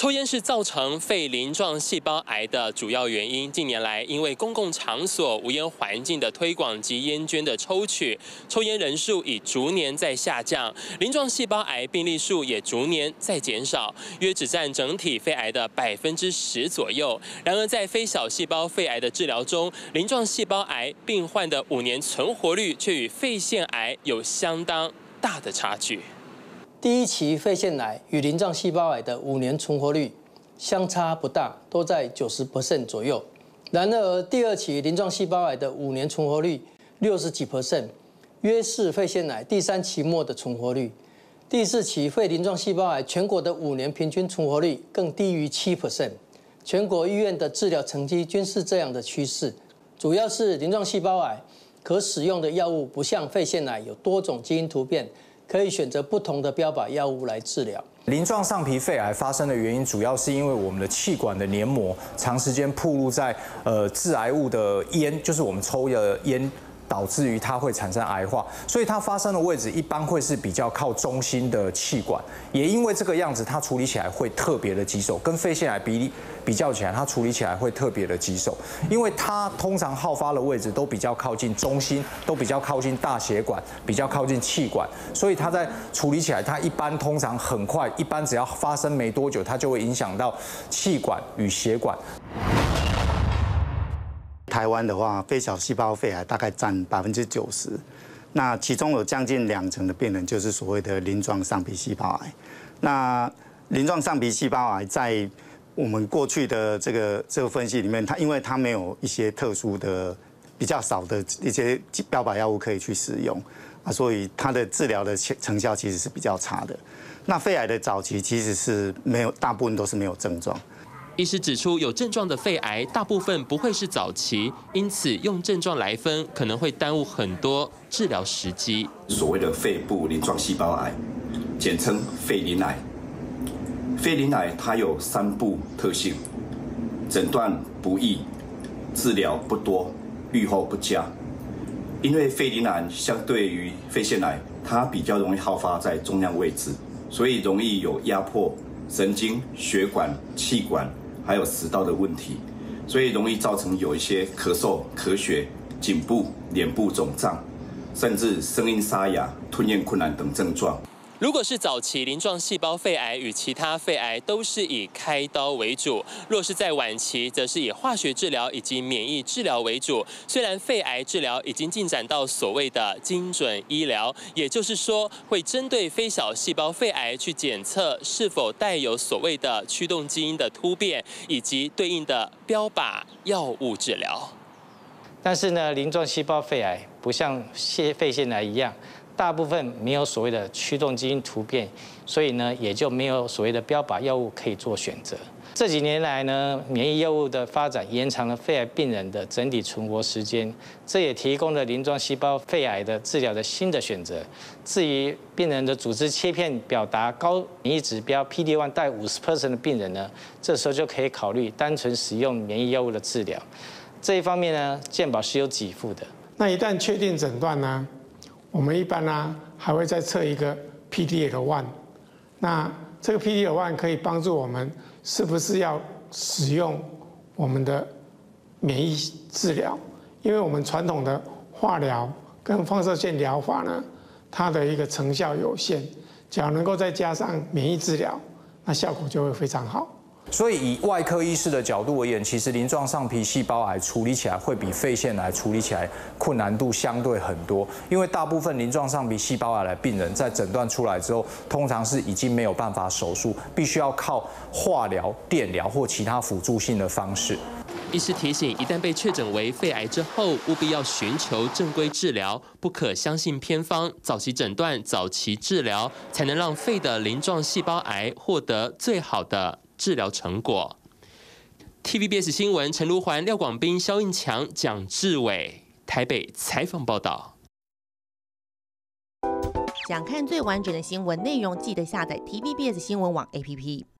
抽烟是造成肺鳞状细胞癌的主要原因。近年来，因为公共场所无烟环境的推广及烟捐的抽取，抽烟人数已逐年在下降，鳞状细胞癌病例数也逐年在减少，约只占整体肺癌的10%左右。然而，在非小细胞肺癌的治疗中，鳞状细胞癌病患的5年存活率却与肺腺癌有相当大的差距。 第一期肺腺癌与鳞状细胞癌的5年存活率相差不大，都在90% 左右。然而，第二期鳞状细胞癌的5年存活率60几%，约是肺腺癌第3期末的存活率。第4期肺鳞状细胞癌全国的5年平均存活率更低于7%。全国医院的治疗成绩均是这样的趋势，主要是鳞状细胞癌可使用的药物不像肺腺癌有多种基因突变。 可以选择不同的标靶药物来治疗。 鳞状上皮肺癌发生的原因，主要是因为我们的气管的黏膜长时间暴露在致癌物的烟，就是我们抽的烟。 导致于它会产生癌化，所以它发生的位置一般会是比较靠中心的气管，也因为这个样子，它处理起来会特别的棘手，跟肺腺癌比较起来，它处理起来会特别的棘手，因为它通常好发的位置都比较靠近中心，都比较靠近大血管，比较靠近气管，所以它在处理起来，它一般通常很快，一般只要发生没多久，它就会影响到气管与血管。 台湾的话，非小细胞肺癌大概占90%，那其中有将近20%的病人就是所谓的鳞状上皮细胞癌。那鳞状上皮细胞癌在我们过去的这个分析里面，因为它没有一些特殊的、比较少的一些标靶药物可以去使用啊，所以它的治疗的成效其实是比较差的。那肺癌的早期其实是没有，大部分都是没有症状。 医师指出，有症状的肺癌大部分不会是早期，因此用症状来分可能会耽误很多治疗时机。 所谓的肺部鳞状细胞癌，简称肺鳞癌。肺鳞癌它有3部特性：诊断不易，治疗不多，预后不佳。因为肺鳞癌相对于肺腺癌，它比较容易好发在中央位置，所以容易有压迫神经、血管、气管。 还有食道的问题，所以容易造成有一些咳嗽、咳血、颈部、脸部肿胀，甚至声音沙哑、吞咽困难等症状。 如果是早期鳞状细胞肺癌与其他肺癌都是以开刀为主，若是在晚期，则是以化学治疗以及免疫治疗为主。虽然肺癌治疗已经进展到所谓的精准医疗，也就是说会针对非小细胞肺癌去检测是否带有所谓的驱动基因的突变，以及对应的标靶药物治疗。 但是呢，鳞状细胞肺癌不像肺腺癌一样。 大部分没有所谓的驱动基因突变，所以呢，也就没有所谓的标靶药物可以做选择。这几年来呢，免疫药物的发展延长了肺癌病人的整体存活时间，这也提供了鳞状细胞肺癌的治疗的新的选择。至于病人的组织切片表达高免疫指标 PD-1 大于50% 的病人呢，这时候就可以考虑单纯使用免疫药物的治疗。这一方面呢，健保是有给付的。 那一旦确定诊断呢？ 我们一般呢还会再测一个 PD-L1，那这个 PD-L1可以帮助我们是不是要使用我们的免疫治疗，因为我们传统的化疗跟放射线疗法呢，它的一个成效有限，只要能够再加上免疫治疗，那效果就会非常好。 所以以外科医师的角度而言，其实鳞状上皮细胞癌处理起来会比肺腺癌处理起来困难度相对很多，因为大部分鳞状上皮细胞癌的病人在诊断出来之后，通常是已经没有办法手术，必须要靠化疗、电疗或其他辅助性的方式。 医师提醒，一旦被确诊为肺癌之后，务必要寻求正规治疗，不可相信偏方，早期诊断、早期治疗，才能让肺的鳞状细胞癌获得最好的 治疗成果。TVBS 新闻陈如环、廖广斌、萧应强、蒋志伟台北采访报道。 想看最完整的新闻内容，记得下载 TVBS 新闻网 APP。